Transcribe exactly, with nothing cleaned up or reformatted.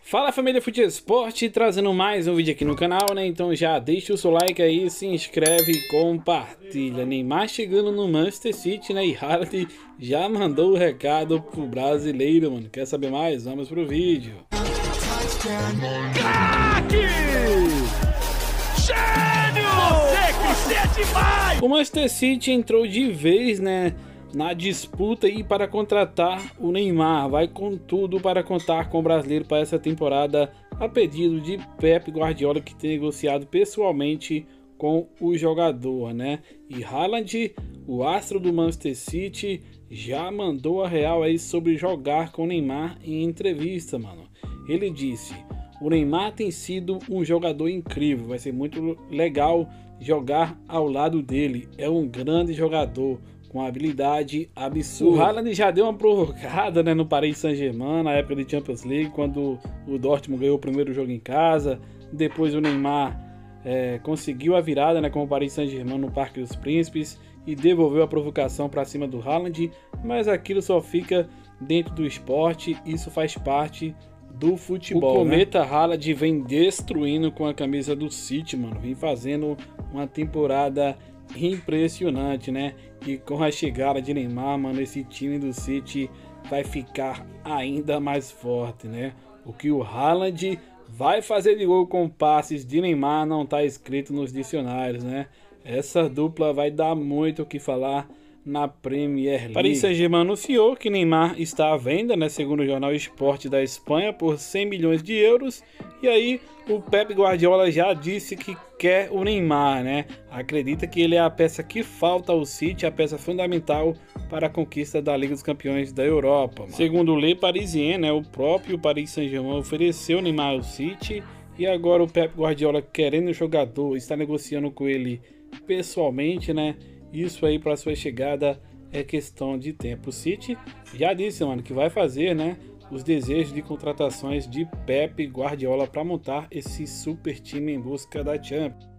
Fala família Fute Esporte, trazendo mais um vídeo aqui no canal, né? Então já deixa o seu like aí, se inscreve e compartilha. Neymar chegando no Manchester City, né? E Haaland já mandou o recado pro brasileiro, mano. Quer saber mais? Vamos pro vídeo. Craque! Gênio! Você que é demais! O Manchester City entrou de vez, né, na disputa aí para contratar o Neymar. Vai com tudo para contar com o brasileiro para essa temporada, a pedido de Pep Guardiola, que tem negociado pessoalmente com o jogador, né? E Haaland, o astro do Manchester City, já mandou a real aí sobre jogar com o Neymar em entrevista, mano. Ele disse: o Neymar tem sido um jogador incrível, vai ser muito legal jogar ao lado dele. É um grande jogador com habilidade absurda. O Haaland já deu uma provocada, né, no Paris Saint-Germain na época de Champions League, quando o Dortmund ganhou o primeiro jogo em casa. Depois o Neymar é, conseguiu a virada, né, com o Paris Saint-Germain no Parque dos Príncipes e devolveu a provocação para cima do Haaland, mas aquilo só fica dentro do esporte, isso faz parte do futebol. O cometa, né? Haaland vem destruindo com a camisa do City, mano, vem fazendo uma temporada impressionante, né? E com a chegada de Neymar, mano, esse time do City vai ficar ainda mais forte, né? O que o Haaland vai fazer de gol com passes de Neymar não tá escrito nos dicionários, né? Essa dupla vai dar muito o que falar na Premier League. Paris Saint-Germain anunciou que Neymar está à venda, né, segundo o jornal Esporte da Espanha, por cem milhões de euros. E aí o Pep Guardiola já disse que quer o Neymar, né? Acredita que ele é a peça que falta ao City, a peça fundamental para a conquista da Liga dos Campeões da Europa, mano. Segundo o Le Parisien, né, o próprio Paris Saint-Germain ofereceu o Neymar ao City e agora o Pep Guardiola, querendo o jogador, está negociando com ele pessoalmente, né? Isso aí para sua chegada é questão de tempo. O City já disse, mano, que vai fazer, né, os desejos de contratações de Pep Guardiola para montar esse super time em busca da Champions.